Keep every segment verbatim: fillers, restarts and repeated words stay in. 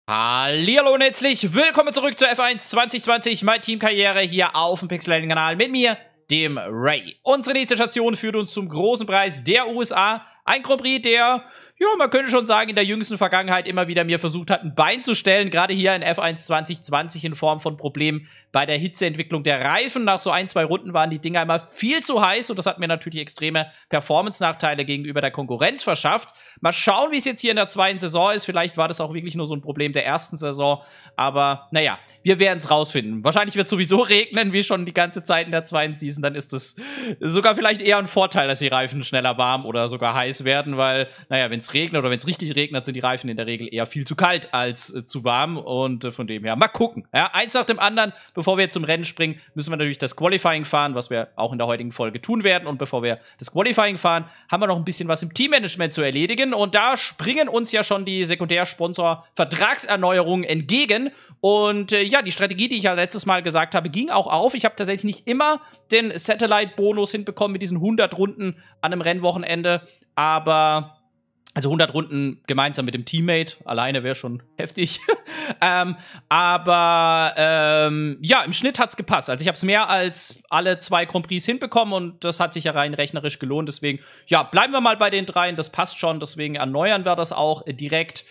Hallihallo und herzlich willkommen zurück zur F eins zwanzig zwanzig, mein Teamkarriere hier auf dem Pixel-Kanal mit mir, dem Ray. Unsere nächste Station führt uns zum großen Preis der U S A. Ein Grand Prix, der, ja, man könnte schon sagen, in der jüngsten Vergangenheit immer wieder mir versucht hat, ein Bein zu stellen. Gerade hier in F eins zwanzig zwanzig in Form von Problemen bei der Hitzeentwicklung der Reifen. Nach so ein, zwei Runden waren die Dinger immer viel zu heiß und das hat mir natürlich extreme Performance-Nachteile gegenüber der Konkurrenz verschafft. Mal schauen, wie es jetzt hier in der zweiten Saison ist. Vielleicht war das auch wirklich nur so ein Problem der ersten Saison. Aber naja, wir werden es rausfinden. Wahrscheinlich wird es sowieso regnen, wie schon die ganze Zeit in der zweiten Season. Dann ist es sogar vielleicht eher ein Vorteil, dass die Reifen schneller warm oder sogar heiß werden, weil, naja, wenn es regnet oder wenn es richtig regnet, sind die Reifen in der Regel eher viel zu kalt als äh, zu warm und äh, von dem her, mal gucken. Ja, eins nach dem anderen, bevor wir zum Rennen springen, müssen wir natürlich das Qualifying fahren, was wir auch in der heutigen Folge tun werden und bevor wir das Qualifying fahren, haben wir noch ein bisschen was im Teammanagement zu erledigen und da springen uns ja schon die Sekundärsponsor-Vertragserneuerungen entgegen und äh, ja, die Strategie, die ich ja letztes Mal gesagt habe, ging auch auf. Ich habe tatsächlich nicht immer den Satellite-Bonus hinbekommen mit diesen hundert Runden an einem Rennwochenende, aber also hundert Runden gemeinsam mit dem Teammate, alleine wäre schon heftig. ähm, aber ähm, ja, im Schnitt hat's gepasst. Also ich habe es mehr als alle zwei Grand Prix hinbekommen und das hat sich ja rein rechnerisch gelohnt. Deswegen, ja, bleiben wir mal bei den dreien, das passt schon. Deswegen erneuern wir das auch äh, direkt.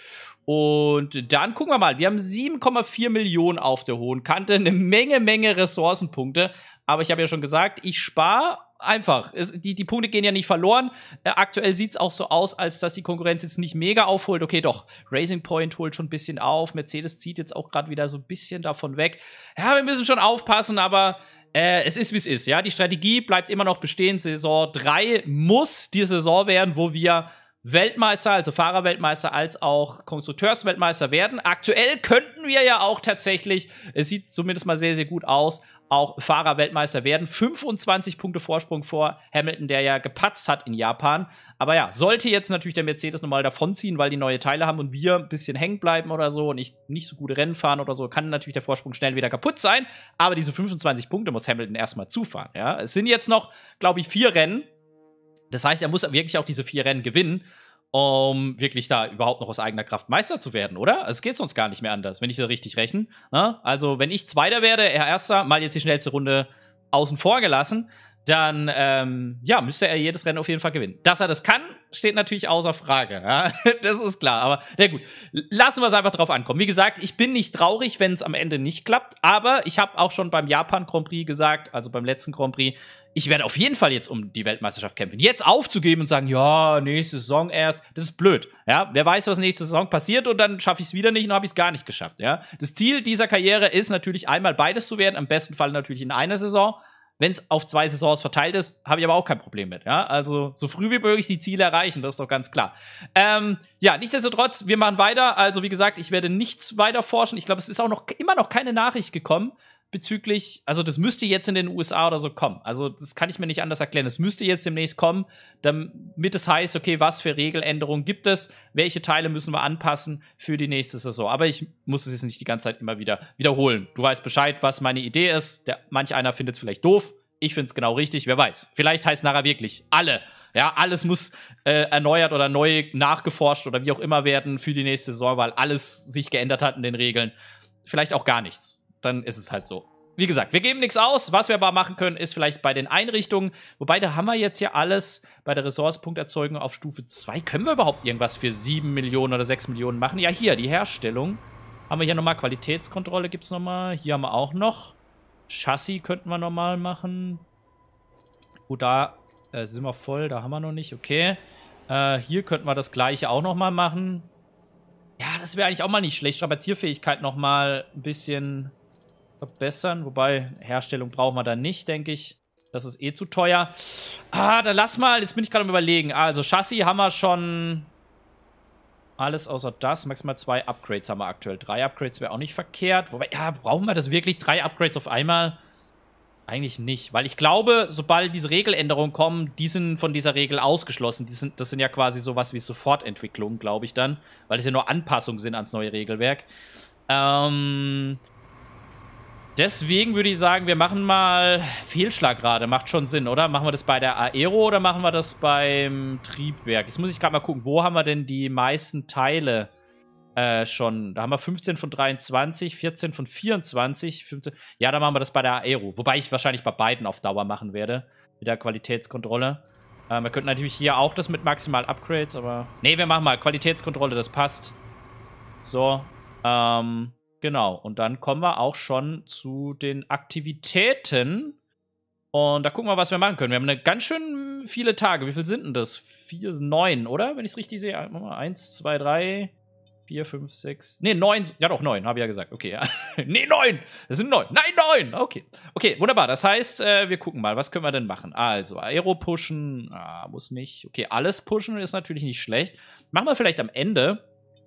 Und dann gucken wir mal, wir haben sieben Komma vier Millionen auf der hohen Kante, eine Menge, Menge Ressourcenpunkte. Aber ich habe ja schon gesagt, ich spare einfach. Es, die, die Punkte gehen ja nicht verloren. Äh, aktuell sieht es auch so aus, als dass die Konkurrenz jetzt nicht mega aufholt. Okay, doch, Racing Point holt schon ein bisschen auf. Mercedes zieht jetzt auch gerade wieder so ein bisschen davon weg. Ja, wir müssen schon aufpassen, aber äh, es ist, wie es ist. Ja, die Strategie bleibt immer noch bestehen. Saison drei muss die Saison werden, wo wir Weltmeister, also Fahrerweltmeister, als auch Konstrukteursweltmeister werden. Aktuell könnten wir ja auch tatsächlich, es sieht zumindest mal sehr, sehr gut aus, auch Fahrerweltmeister werden. fünfundzwanzig Punkte Vorsprung vor Hamilton, der ja gepatzt hat in Japan. Aber ja, sollte jetzt natürlich der Mercedes nochmal davonziehen, weil die neue Teile haben und wir ein bisschen hängen bleiben oder so und nicht, nicht so gute Rennen fahren oder so, kann natürlich der Vorsprung schnell wieder kaputt sein. Aber diese fünfundzwanzig Punkte muss Hamilton erstmal zufahren. Ja? Es sind jetzt noch, glaube ich, vier Rennen. Das heißt, er muss wirklich auch diese vier Rennen gewinnen, um wirklich da überhaupt noch aus eigener Kraft Meister zu werden, oder? Also es geht sonst gar nicht mehr anders, wenn ich da richtig rechne. Ne? Also wenn ich Zweiter werde, er Erster, mal jetzt die schnellste Runde außen vor gelassen, dann ähm, ja, müsste er jedes Rennen auf jeden Fall gewinnen. Dass er das kann, steht natürlich außer Frage. Ja? Das ist klar, aber na gut, lassen wir es einfach drauf ankommen. Wie gesagt, ich bin nicht traurig, wenn es am Ende nicht klappt, aber ich habe auch schon beim Japan Grand Prix gesagt, also beim letzten Grand Prix, ich werde auf jeden Fall jetzt um die Weltmeisterschaft kämpfen. Jetzt aufzugeben und sagen, ja, nächste Saison erst, das ist blöd. Ja, wer weiß, was nächste Saison passiert und dann schaffe ich es wieder nicht und habe ich es gar nicht geschafft. Ja, das Ziel dieser Karriere ist natürlich einmal beides zu werden, am besten Fall natürlich in einer Saison. Wenn es auf zwei Saisons verteilt ist, habe ich aber auch kein Problem mit. Ja, also so früh wie möglich die Ziele erreichen, das ist doch ganz klar. Ähm, ja, nichtsdestotrotz, wir machen weiter. Also wie gesagt, ich werde nichts weiter forschen. Ich glaube, es ist auch noch immer noch keine Nachricht gekommen bezüglich, also das müsste jetzt in den U S A oder so kommen. Also das kann ich mir nicht anders erklären. Es müsste jetzt demnächst kommen, damit es heißt, okay, was für Regeländerungen gibt es, welche Teile müssen wir anpassen für die nächste Saison. Aber ich muss es jetzt nicht die ganze Zeit immer wieder wiederholen. Du weißt Bescheid, was meine Idee ist. Der, manch einer findet es vielleicht doof. Ich finde es genau richtig. Wer weiß. Vielleicht heißt es nachher wirklich alle. Ja, alles muss äh, erneuert oder neu nachgeforscht oder wie auch immer werden für die nächste Saison, weil alles sich geändert hat in den Regeln. Vielleicht auch gar nichts. Dann ist es halt so. Wie gesagt, wir geben nichts aus. Was wir aber machen können, ist vielleicht bei den Einrichtungen, wobei da haben wir jetzt ja alles bei der Ressourcenpunkterzeugung auf Stufe zwei. Können wir überhaupt irgendwas für sieben Millionen oder sechs Millionen machen? Ja, hier, die Herstellung. Haben wir hier nochmal Qualitätskontrolle, gibt es nochmal. Hier haben wir auch noch. Chassis könnten wir nochmal machen. Gut, da äh, sind wir voll, da haben wir noch nicht. Okay. Äh, hier könnten wir das gleiche auch nochmal machen. Ja, das wäre eigentlich auch mal nicht schlecht. Strapazierfähigkeit nochmal ein bisschen verbessern. Wobei, Herstellung brauchen wir da nicht, denke ich. Das ist eh zu teuer. Ah, dann lass mal. Jetzt bin ich gerade am Überlegen. Also, Chassis haben wir schon alles außer das. Maximal zwei Upgrades haben wir aktuell. Drei Upgrades wäre auch nicht verkehrt. Wobei, ja, brauchen wir das wirklich? Drei Upgrades auf einmal? Eigentlich nicht. Weil ich glaube, sobald diese Regeländerungen kommen, die sind von dieser Regel ausgeschlossen. Die sind, das sind ja quasi sowas wie Sofortentwicklungen, glaube ich dann. Weil es ja nur Anpassungen sind ans neue Regelwerk. Ähm... Deswegen würde ich sagen, wir machen mal Fehlschlagrate. Macht schon Sinn, oder? Machen wir das bei der Aero oder machen wir das beim Triebwerk? Jetzt muss ich gerade mal gucken, wo haben wir denn die meisten Teile Äh, schon, da haben wir fünfzehn von dreiundzwanzig, vierzehn von vierundzwanzig, fünfzehn. Ja, dann machen wir das bei der Aero. Wobei ich wahrscheinlich bei beiden auf Dauer machen werde. Mit der Qualitätskontrolle. Ähm, wir könnten natürlich hier auch das mit maximal Upgrades, aber. Nee, wir machen mal Qualitätskontrolle, das passt. So. Ähm, genau. Und dann kommen wir auch schon zu den Aktivitäten. Und da gucken wir, was wir machen können. Wir haben eine ganz schön viele Tage. Wie viel sind denn das? Vier, neun, oder? Wenn ich es richtig sehe. Eins, zwei, drei. vier, fünf, sechs. Nee, neun. Ja, doch, neun, habe ich ja gesagt. Okay, ja. Nee, neun. Das sind neun. Nein, neun. Okay. Okay, wunderbar. Das heißt, äh, wir gucken mal, was können wir denn machen? Also, Aero pushen. Ah, muss nicht. Okay, alles pushen ist natürlich nicht schlecht. Machen wir vielleicht am Ende.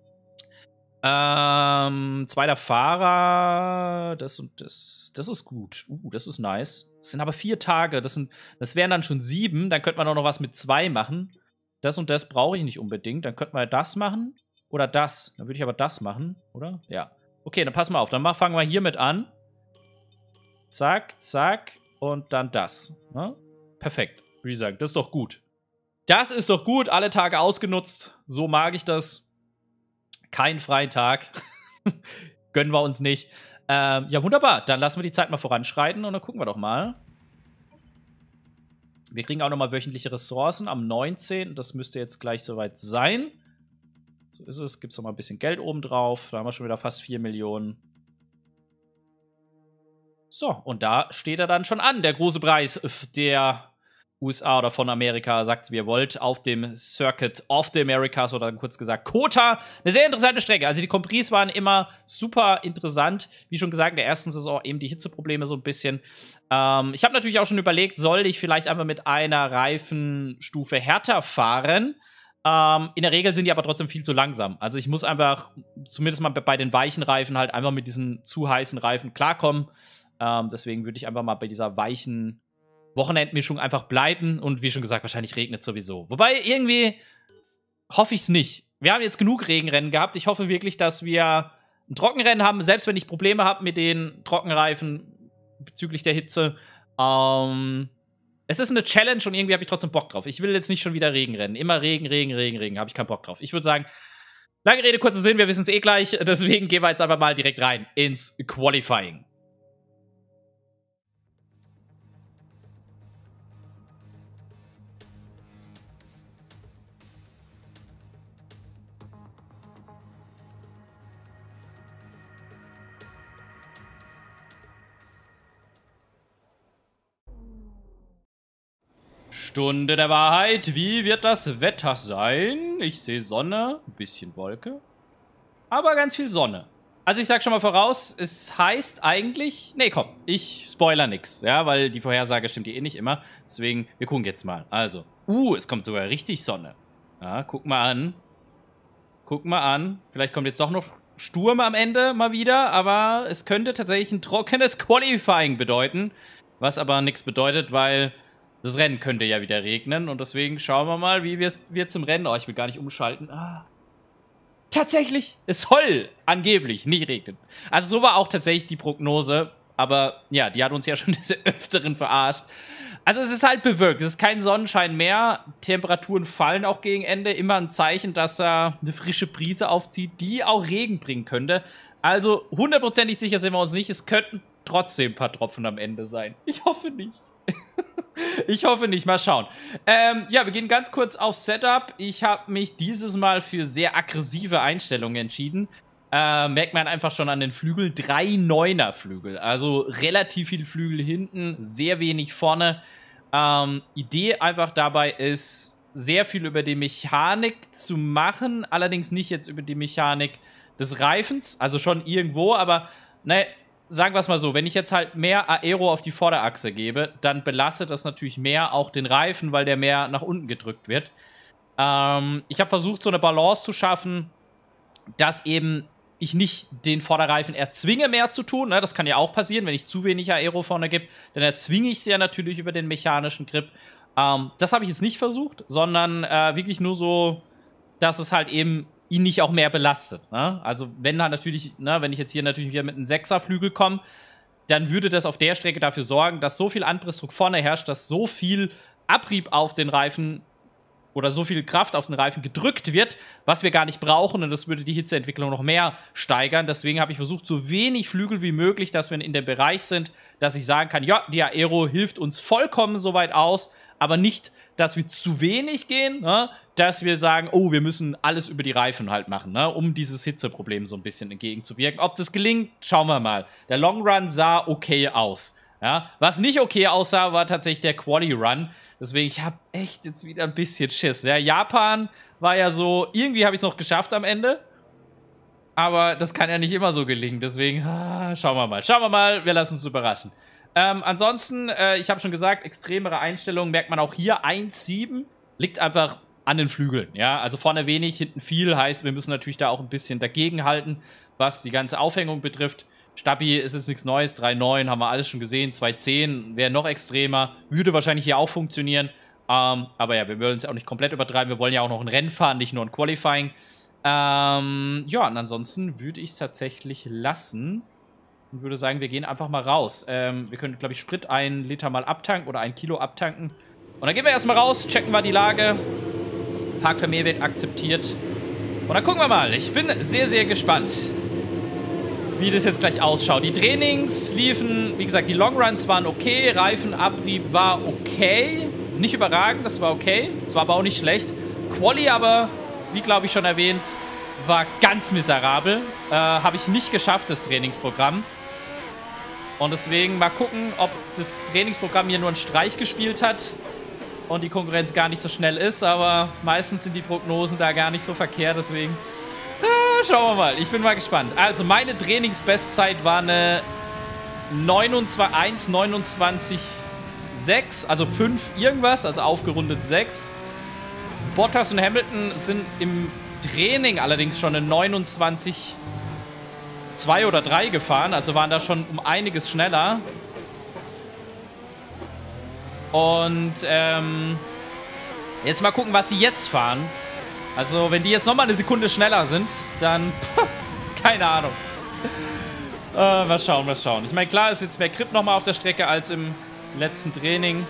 Ähm, zweiter Fahrer. Das und das. Das ist gut. Uh, das ist nice. Das sind aber vier Tage. Das, sind, das wären dann schon sieben. Dann könnte man auch noch was mit zwei machen. Das und das brauche ich nicht unbedingt. Dann könnte man das machen. Oder das. Dann würde ich aber das machen, oder? Ja. Okay, dann passen wir auf. Dann fangen wir hiermit an. Zack, zack. Und dann das. Ne? Perfekt. Würde ich sagen, das ist doch gut. Das ist doch gut. Alle Tage ausgenutzt. So mag ich das. Kein freien Tag. Gönnen wir uns nicht. Ähm, ja, wunderbar. Dann lassen wir die Zeit mal voranschreiten und dann gucken wir doch mal. Wir kriegen auch nochmal wöchentliche Ressourcen am neunzehnten Das müsste jetzt gleich soweit sein. So ist es. Gibt es noch mal ein bisschen Geld oben drauf. Da haben wir schon wieder fast vier Millionen. So, und da steht er dann schon an, der große Preis der U S A oder von Amerika. Sagt es, wie ihr wollt, auf dem Circuit of the Americas oder kurz gesagt COTA. Eine sehr interessante Strecke. Also die Compris waren immer super interessant. Wie schon gesagt, in der ersten Saison eben die Hitzeprobleme so ein bisschen. Ähm, ich habe natürlich auch schon überlegt, soll ich vielleicht einfach mit einer Reifenstufe härter fahren? Ähm, in der Regel sind die aber trotzdem viel zu langsam. Also ich muss einfach, zumindest mal bei den weichen Reifen, halt einfach mit diesen zu heißen Reifen klarkommen. Ähm, deswegen würde ich einfach mal bei dieser weichen Wochenendmischung einfach bleiben. Und wie schon gesagt, wahrscheinlich regnet sowieso. Wobei, irgendwie hoffe ich es nicht. Wir haben jetzt genug Regenrennen gehabt. Ich hoffe wirklich, dass wir ein Trockenrennen haben, selbst wenn ich Probleme habe mit den Trockenreifen bezüglich der Hitze. Ähm... Es ist eine Challenge und irgendwie habe ich trotzdem Bock drauf. Ich will jetzt nicht schon wieder Regen rennen. Immer Regen, Regen, Regen, Regen. Habe ich keinen Bock drauf. Ich würde sagen, lange Rede, kurzer Sinn. Wir wissen es eh gleich. Deswegen gehen wir jetzt einfach mal direkt rein ins Qualifying. Stunde der Wahrheit. Wie wird das Wetter sein? Ich sehe Sonne, ein bisschen Wolke, aber ganz viel Sonne. Also ich sag schon mal voraus, es heißt eigentlich... Nee, komm, ich spoiler nix, ja, weil die Vorhersage stimmt eh nicht immer. Deswegen, wir gucken jetzt mal. Also, uh, es kommt sogar richtig Sonne. Ja, guck mal an. Guck mal an. Vielleicht kommt jetzt doch noch Sturm am Ende mal wieder, aber es könnte tatsächlich ein trockenes Qualifying bedeuten. Was aber nichts bedeutet, weil... Das Rennen könnte ja wieder regnen und deswegen schauen wir mal, wie wir zum Rennen... Oh, ich will gar nicht umschalten. Ah. Tatsächlich, es soll angeblich nicht regnen. Also so war auch tatsächlich die Prognose, aber ja, die hat uns ja schon des Öfteren verarscht. Also es ist halt bewölkt, es ist kein Sonnenschein mehr, Temperaturen fallen auch gegen Ende, immer ein Zeichen, dass er eine frische Brise aufzieht, die auch Regen bringen könnte. Also hundertprozentig sicher sind wir uns nicht, es könnten trotzdem ein paar Tropfen am Ende sein. Ich hoffe nicht. Ich hoffe nicht, mal schauen. Ähm, ja, wir gehen ganz kurz auf Setup. Ich habe mich dieses Mal für sehr aggressive Einstellungen entschieden. Äh, merkt man einfach schon an den Flügeln. Drei Neuner Flügel, also relativ viel Flügel hinten, sehr wenig vorne. Ähm, Idee einfach dabei ist, sehr viel über die Mechanik zu machen, allerdings nicht jetzt über die Mechanik des Reifens, also schon irgendwo, aber ne, sagen wir es mal so, wenn ich jetzt halt mehr Aero auf die Vorderachse gebe, dann belastet das natürlich mehr auch den Reifen, weil der mehr nach unten gedrückt wird. Ähm, ich habe versucht, so eine Balance zu schaffen, dass eben ich nicht den Vorderreifen erzwinge, mehr zu tun. Ne? Das kann ja auch passieren, wenn ich zu wenig Aero vorne gebe, dann erzwinge ich es ja natürlich über den mechanischen Grip. Ähm, das habe ich jetzt nicht versucht, sondern äh, wirklich nur so, dass es halt eben ihn nicht auch mehr belastet. Ne? Also wenn da natürlich, ne, wenn ich jetzt hier natürlich wieder mit einem Sechserflügel komme, dann würde das auf der Strecke dafür sorgen, dass so viel Anpressdruck vorne herrscht, dass so viel Abrieb auf den Reifen oder so viel Kraft auf den Reifen gedrückt wird, was wir gar nicht brauchen. Und das würde die Hitzeentwicklung noch mehr steigern. Deswegen habe ich versucht, so wenig Flügel wie möglich, dass wir in dem Bereich sind, dass ich sagen kann, ja, die Aero hilft uns vollkommen soweit aus, aber nicht, dass wir zu wenig gehen, ne? Dass wir sagen, oh, wir müssen alles über die Reifen halt machen, ne? Um dieses Hitzeproblem so ein bisschen entgegenzuwirken. Ob das gelingt, schauen wir mal. Der Long Run sah okay aus. Ja? Was nicht okay aussah, war tatsächlich der Quali Run. Deswegen, ich habe echt jetzt wieder ein bisschen Schiss. Ja? Japan war ja so, irgendwie habe ich es noch geschafft am Ende. Aber das kann ja nicht immer so gelingen. Deswegen, ah, schauen wir mal. Schauen wir mal, wir lassen uns überraschen. Ähm, ansonsten, äh, ich habe schon gesagt, extremere Einstellungen merkt man auch hier. eins sieben liegt einfach an den Flügeln, ja. Also vorne wenig, hinten viel, heißt, wir müssen natürlich da auch ein bisschen dagegenhalten, was die ganze Aufhängung betrifft. Stabi ist jetzt nichts Neues, drei neun haben wir alles schon gesehen, zwei zehn wäre noch extremer, würde wahrscheinlich hier auch funktionieren. Ähm, aber ja, wir wollen es auch nicht komplett übertreiben, wir wollen ja auch noch ein Rennen fahren, nicht nur ein Qualifying. Ähm, ja, und ansonsten würde ich es tatsächlich lassen. Und würde sagen, wir gehen einfach mal raus. Ähm, wir können, glaube ich, Sprit ein Liter mal abtanken oder ein Kilo abtanken. Und dann gehen wir erstmal raus, checken wir die Lage. Parkvermehr wird akzeptiert. Und dann gucken wir mal. Ich bin sehr, sehr gespannt, wie das jetzt gleich ausschaut. Die Trainings liefen, wie gesagt, die Longruns waren okay. Reifenabrieb war okay. Nicht überragend, das war okay. Es war aber auch nicht schlecht. Quali aber, wie glaube ich schon erwähnt, war ganz miserabel. Äh, Habe ich nicht geschafft, das Trainingsprogramm. Und deswegen mal gucken, ob das Trainingsprogramm hier nur einen Streich gespielt hat und die Konkurrenz gar nicht so schnell ist. Aber meistens sind die Prognosen da gar nicht so verkehrt. Deswegen äh, schauen wir mal. Ich bin mal gespannt. Also meine Trainingsbestzeit war eine eins neunundzwanzig sechs, also fünf irgendwas, also aufgerundet sechs. Bottas und Hamilton sind im Training allerdings schon eine neunundzwanzig zwei oder drei gefahren, also waren da schon um einiges schneller. Und ähm, jetzt mal gucken, was sie jetzt fahren. Also wenn die jetzt nochmal eine Sekunde schneller sind, dann keine Ahnung. Äh, mal schauen, mal schauen. Ich meine, klar ist jetzt mehr Grip nochmal auf der Strecke als im letzten Training.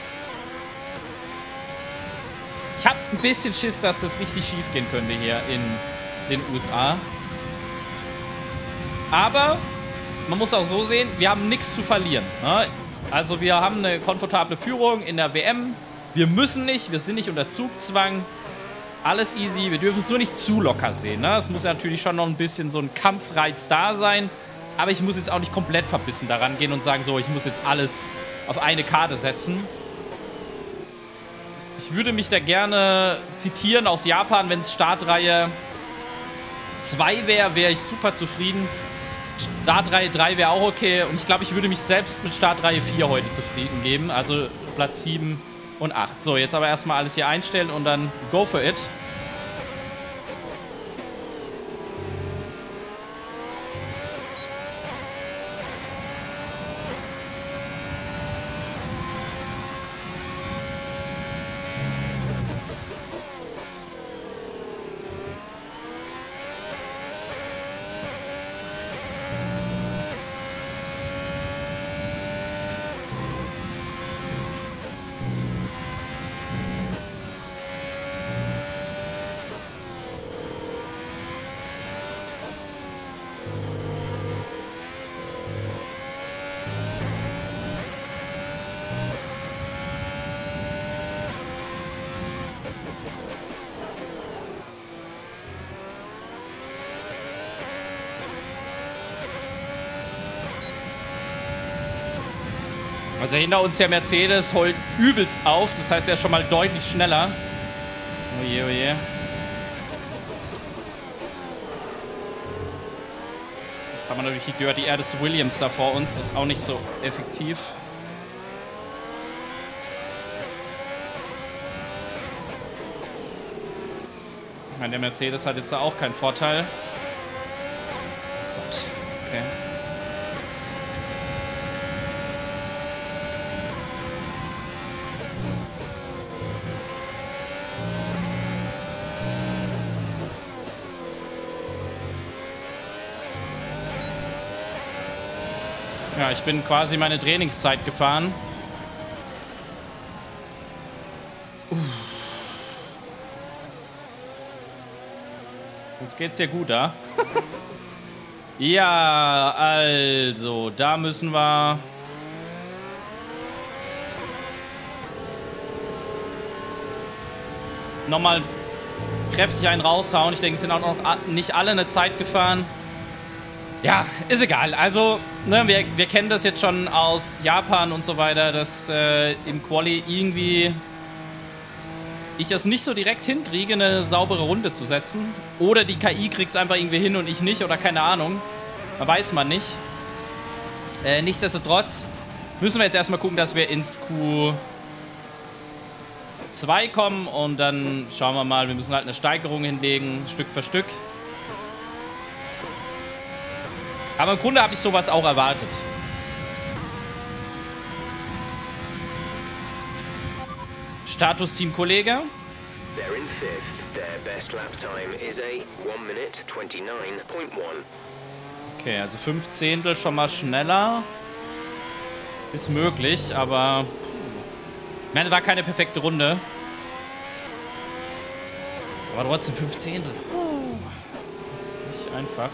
Ich habe ein bisschen Schiss, dass das richtig schief gehen könnte hier in den U S A. Aber man muss auch so sehen, wir haben nichts zu verlieren. Ne? Also wir haben eine komfortable Führung in der W M. Wir müssen nicht, wir sind nicht unter Zugzwang. Alles easy, wir dürfen es nur nicht zu locker sehen. Ne? Es muss ja natürlich schon noch ein bisschen so ein Kampfreiz da sein. Aber ich muss jetzt auch nicht komplett verbissen daran gehen und sagen, so, ich muss jetzt alles auf eine Karte setzen. Ich würde mich da gerne zitieren aus Japan, wenn es Startreihe zwei wäre, wäre ich super zufrieden. Startreihe drei wäre auch okay. Und ich glaube, ich würde mich selbst mit Startreihe vier heute zufrieden geben. Also Platz sieben und acht. So, jetzt aber erstmal alles hier einstellen und dann go for it. Also hinter uns der Mercedes holt übelst auf. Das heißt, er ist schon mal deutlich schneller. Oje, oje. Jetzt haben wir natürlich die Dirty Air des Williams da vor uns. Das ist auch nicht so effektiv. Ich meine, der Mercedes hat jetzt auch keinen Vorteil. Gott. Okay. Ja, ich bin quasi meine Trainingszeit gefahren. Uff. Uns geht's ja gut, da. Ja, also, da müssen wir... nochmal kräftig einen raushauen. Ich denke, es sind auch noch nicht alle eine Zeit gefahren. Ja, ist egal. Also, ne, wir, wir kennen das jetzt schon aus Japan und so weiter, dass äh, im Quali irgendwie ich es nicht so direkt hinkriege, eine saubere Runde zu setzen. Oder die K I kriegt es einfach irgendwie hin und ich nicht oder keine Ahnung. Da weiß man nicht. Äh, nichtsdestotrotz müssen wir jetzt erstmal gucken, dass wir ins Q zwei kommen und dann schauen wir mal. Wir müssen halt eine Steigerung hinlegen, Stück für Stück. Aber im Grunde habe ich sowas auch erwartet. Status Teamkollege. They're in fifth. Their best lap time is a one minute twenty-nine point one. Okay, also fünf Zehntel schon mal schneller. Ist möglich, aber ich meine, war keine perfekte Runde. Aber trotzdem fünf Zehntel. Nicht einfach.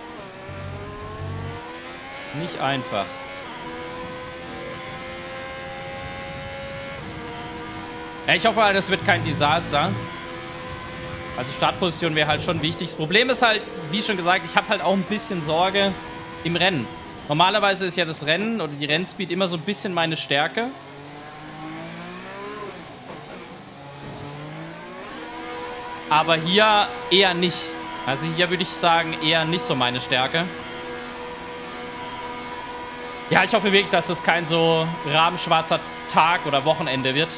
Nicht einfach. Ja, ich hoffe halt, das wird kein Desaster. Also Startposition wäre halt schon wichtig. Das Problem ist halt, wie schon gesagt, ich habe halt auch ein bisschen Sorge im Rennen. Normalerweise ist ja das Rennen oder die Rennspeed immer so ein bisschen meine Stärke. Aber hier eher nicht. Also hier würde ich sagen, eher nicht so meine Stärke. Ja, ich hoffe wirklich, dass das kein so rabenschwarzer Tag oder Wochenende wird.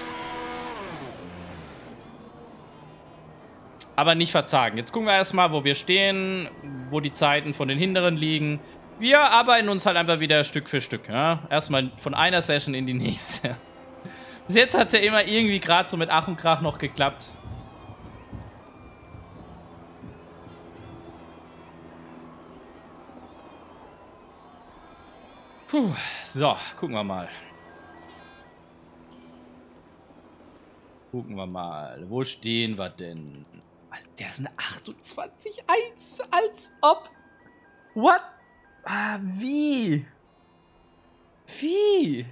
Aber nicht verzagen. Jetzt gucken wir erstmal, wo wir stehen, wo die Zeiten von den Hinteren liegen. Wir arbeiten uns halt einfach wieder Stück für Stück. Ja? Erstmal von einer Session in die nächste. Bis jetzt hat es ja immer irgendwie gerade so mit Ach und Krach noch geklappt. Puh, so, gucken wir mal. Gucken wir mal. Wo stehen wir denn? Der ist eine achtundzwanzig eins, als ob. What? Ah, wie? Wie?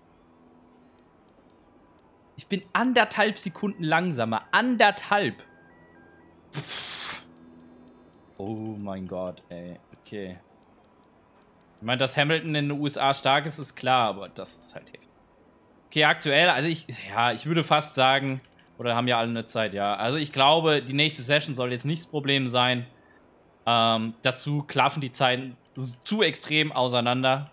Ich bin anderthalb Sekunden langsamer. Anderthalb. Pff. Oh mein Gott, ey. Okay. Ich meine, dass Hamilton in den U S A stark ist, ist klar, aber das ist halt heftig. Okay, aktuell, also ich, ja, ich würde fast sagen, oder haben ja alle eine Zeit, ja. Also ich glaube, die nächste Session soll jetzt nicht das Problem sein. Ähm, dazu klaffen die Zeiten zu extrem auseinander.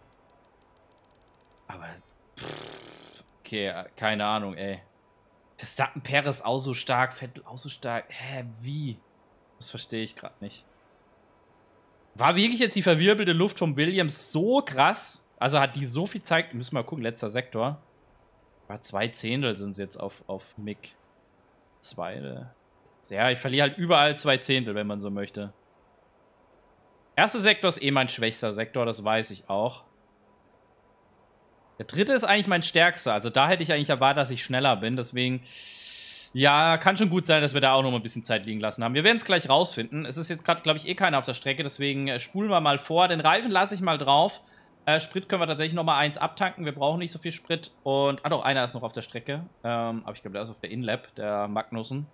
Aber, pff, okay, keine Ahnung, ey. Verstappen, Perez auch so stark, Vettel auch so stark. Hä, wie? Das verstehe ich gerade nicht. War wirklich jetzt die verwirbelte Luft vom Williams so krass? Also hat die so viel Zeit... Müssen wir mal gucken, letzter Sektor. War zwei Zehntel sind es jetzt auf, auf Mick. Zwei. Ja, ich verliere halt überall zwei Zehntel, wenn man so möchte. Erster Sektor ist eh mein schwächster Sektor, das weiß ich auch. Der dritte ist eigentlich mein stärkster. Also da hätte ich eigentlich erwartet, dass ich schneller bin. Deswegen... Ja, kann schon gut sein, dass wir da auch noch mal ein bisschen Zeit liegen lassen haben. Wir werden es gleich rausfinden. Es ist jetzt gerade, glaube ich, eh keiner auf der Strecke, deswegen äh, spulen wir mal vor. Den Reifen lasse ich mal drauf. Äh, Sprit können wir tatsächlich noch mal eins abtanken. Wir brauchen nicht so viel Sprit. Und, ah doch, einer ist noch auf der Strecke. Ähm, aber ich glaube, der ist auf der Inlap, der Magnussen.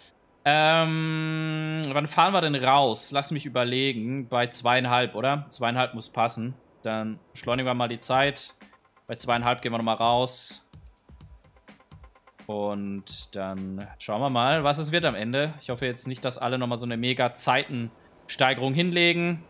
Ähm, wann fahren wir denn raus? Lass mich überlegen. Bei zweieinhalb, oder? Zweieinhalb muss passen. Dann beschleunigen wir mal die Zeit. Bei zweieinhalb gehen wir noch mal raus. Und dann schauen wir mal, was es wird am Ende. Ich hoffe jetzt nicht, dass alle nochmal so eine mega Zeitensteigerung hinlegen.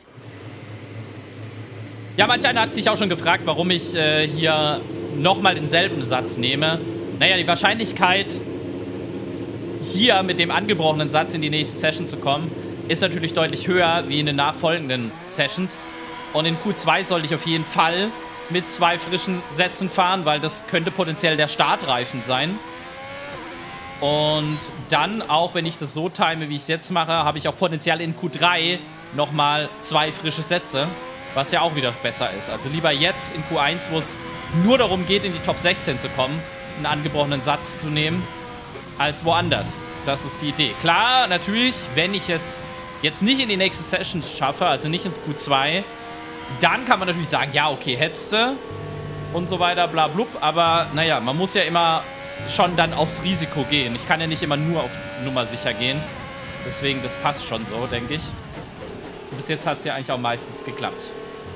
Ja, manch einer hat sich auch schon gefragt, warum ich äh, hier nochmal denselben Satz nehme. Naja, die Wahrscheinlichkeit, hier mit dem angebrochenen Satz in die nächste Session zu kommen, ist natürlich deutlich höher wie in den nachfolgenden Sessions. Und in Q zwei sollte ich auf jeden Fall mit zwei frischen Sätzen fahren, weil das könnte potenziell der Startreifen sein. Und dann, auch wenn ich das so time, wie ich es jetzt mache, habe ich auch Potenzial in Q drei nochmal zwei frische Sätze, was ja auch wieder besser ist. Also lieber jetzt in Q eins, wo es nur darum geht, in die Top sechzehn zu kommen, einen angebrochenen Satz zu nehmen, als woanders. Das ist die Idee. Klar, natürlich, wenn ich es jetzt nicht in die nächste Session schaffe, also nicht ins Q zwei, dann kann man natürlich sagen, ja, okay, hättest du und so weiter, bla blub. Aber naja, man muss ja immer schon dann aufs Risiko gehen. Ich kann ja nicht immer nur auf Nummer sicher gehen. Deswegen, das passt schon so, denke ich. Und bis jetzt hat es ja eigentlich auch meistens geklappt.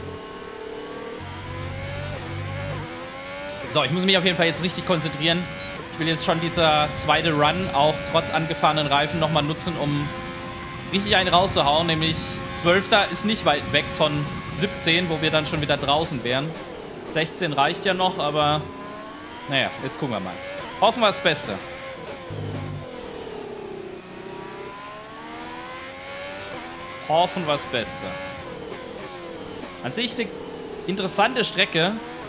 So, ich muss mich auf jeden Fall jetzt richtig konzentrieren. Ich will jetzt schon dieser zweite Run auch trotz angefahrenen Reifen nochmal nutzen, um richtig einen rauszuhauen. Nämlich zwölfter ist nicht weit weg von siebzehn, wo wir dann schon wieder draußen wären. sechzehn reicht ja noch, aber naja, jetzt gucken wir mal. Hoffen wir das Beste. Hoffen wir das Beste. An sich eine interessante Strecke,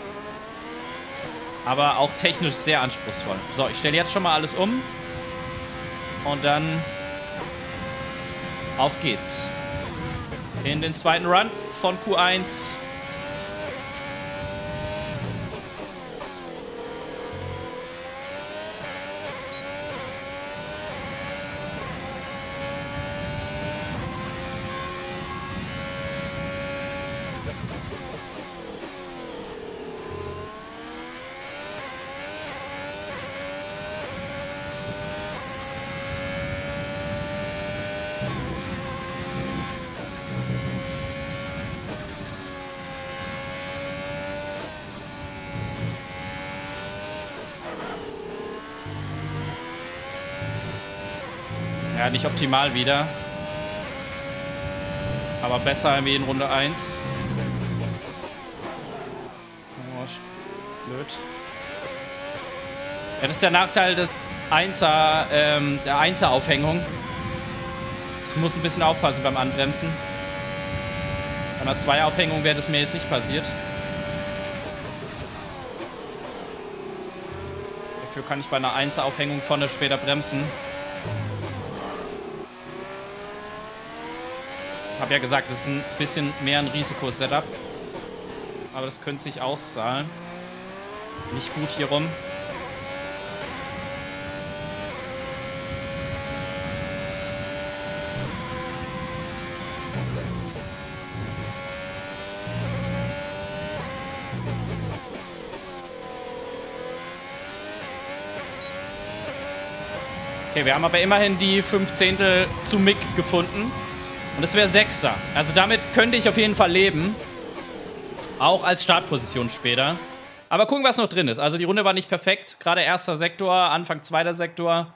aber auch technisch sehr anspruchsvoll. So, ich stelle jetzt schon mal alles um. Und dann auf geht's. In den zweiten Run von Q eins. Ja, nicht optimal wieder. Aber besser wie in Runde eins. Oh, blöd. Ja, das ist der Nachteil des Einser, ähm, der Einser-Aufhängung. Ich muss ein bisschen aufpassen beim Anbremsen. Bei einer Zweier-Aufhängung wäre das mir jetzt nicht passiert. Dafür kann ich bei einer Einser-Aufhängung vorne später bremsen. Ich habe ja gesagt, das ist ein bisschen mehr ein Risikosetup. Aber das könnte sich auszahlen. Nicht gut hier rum. Okay, wir haben aber immerhin die fünf Zehntel zu Mick gefunden. Und das wäre Sechster. Also damit könnte ich auf jeden Fall leben. Auch als Startposition später. Aber gucken, was noch drin ist. Also die Runde war nicht perfekt. Gerade erster Sektor, Anfang zweiter Sektor.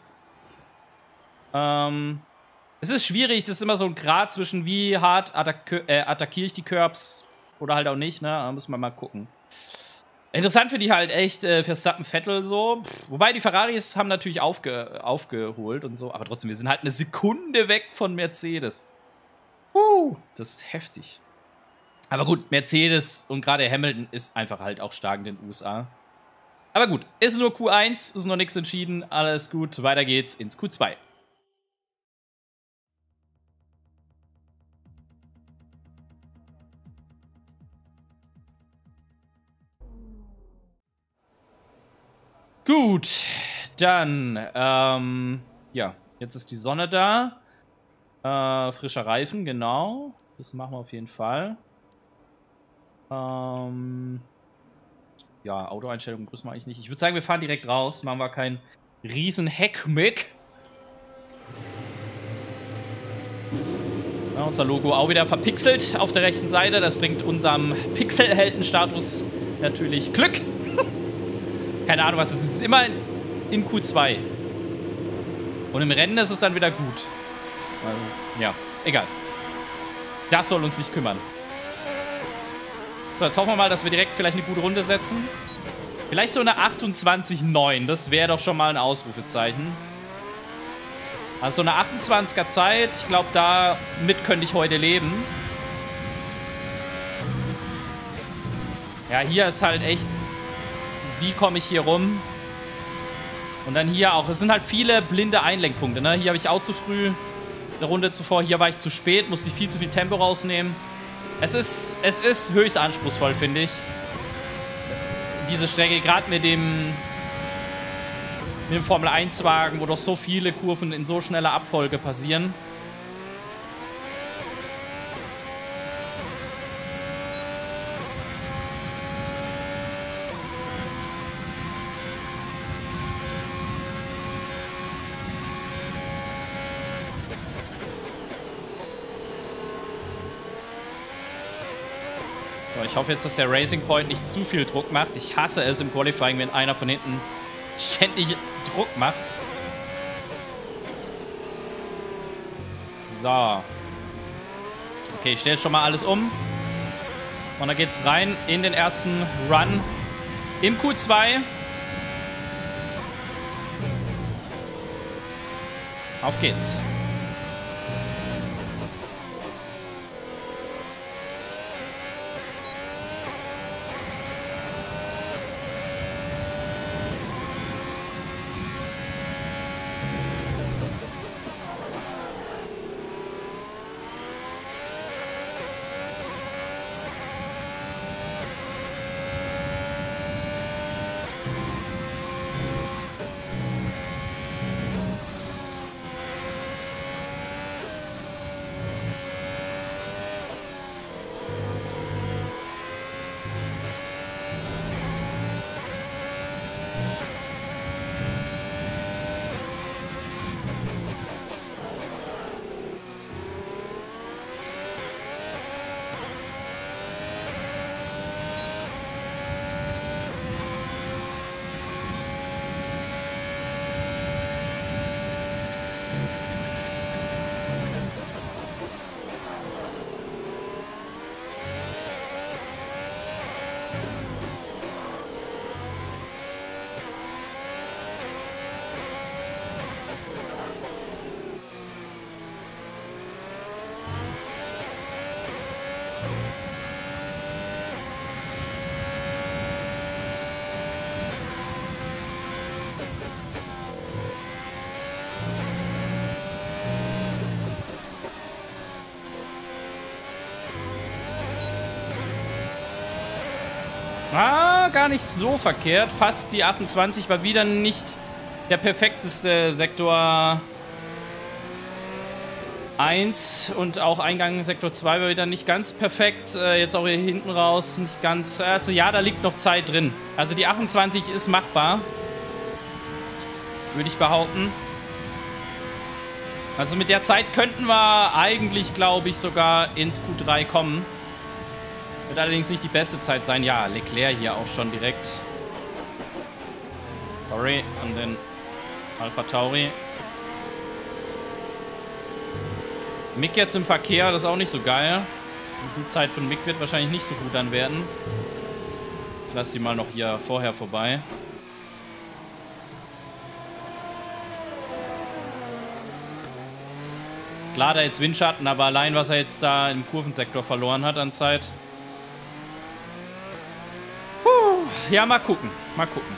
Ähm, es ist schwierig. Das ist immer so ein Grad zwischen wie hart attack äh, attackiere ich die Curbs oder halt auch nicht. Ne? Da müssen wir mal gucken. Interessant finde ich halt echt äh, Verstappen, Vettel so. Pff, wobei die Ferraris haben natürlich aufge aufgeholt und so. Aber trotzdem, wir sind halt eine Sekunde weg von Mercedes. Uh, das ist heftig. Aber gut, Mercedes und gerade Hamilton ist einfach halt auch stark in den U S A. Aber gut, ist nur Q eins, ist noch nichts entschieden. Alles gut, weiter geht's ins Q zwei. Gut, dann, ähm, ja, jetzt ist die Sonne da. Äh, frischer Reifen, genau. Das machen wir auf jeden Fall. Ähm, ja, Autoeinstellungen grüßen wir eigentlich nicht. Ich würde sagen, wir fahren direkt raus. Machen wir keinen riesen Heckmeck. Ja, unser Logo auch wieder verpixelt auf der rechten Seite. Das bringt unserem Pixelheldenstatus natürlich Glück. Keine Ahnung, was es ist. Es ist immer in, in Q zwei. Und im Rennen ist es dann wieder gut. Also, ja, egal. Das soll uns nicht kümmern. So, jetzt hoffen wir mal, dass wir direkt vielleicht eine gute Runde setzen. Vielleicht so eine achtundzwanzig neun. Das wäre doch schon mal ein Ausrufezeichen. Also eine achtundzwanziger Zeit. Ich glaube, damit könnte ich heute leben. Ja, hier ist halt echt... Wie komme ich hier rum? Und dann hier auch. Es sind halt viele blinde Einlenkpunkte, ne? Hier habe ich auch zu früh... Eine Runde zuvor, hier war ich zu spät, musste ich viel zu viel Tempo rausnehmen. Es ist, es ist höchst anspruchsvoll, finde ich. Diese Strecke, gerade mit dem, mit dem Formel eins Wagen, wo doch so viele Kurven in so schneller Abfolge passieren. So, ich hoffe jetzt, dass der Racing Point nicht zu viel Druck macht. Ich hasse es im Qualifying, wenn einer von hinten ständig Druck macht. So. Okay, ich stelle schon mal alles um. Und dann geht's rein in den ersten Run im Q zwei. Auf geht's. Ah, gar nicht so verkehrt. Fast die achtundzwanzig war wieder nicht der perfekteste Sektor eins und auch Eingang Sektor zwei war wieder nicht ganz perfekt. Äh, jetzt auch hier hinten raus nicht ganz. Also ja, da liegt noch Zeit drin. Also die achtundzwanzig ist machbar. Würde ich behaupten. Also mit der Zeit könnten wir eigentlich, glaube ich, sogar ins Q drei kommen. Wird allerdings nicht die beste Zeit sein. Ja, Leclerc hier auch schon direkt. Sorry, und dann Alpha Tauri. Mick jetzt im Verkehr, das ist auch nicht so geil. Die Zeit von Mick wird wahrscheinlich nicht so gut dann werden. Ich lasse sie mal noch hier vorher vorbei. Klar, da jetzt Windschatten, aber allein, was er jetzt da im Kurvensektor verloren hat an Zeit. Puh, ja, mal gucken. Mal gucken.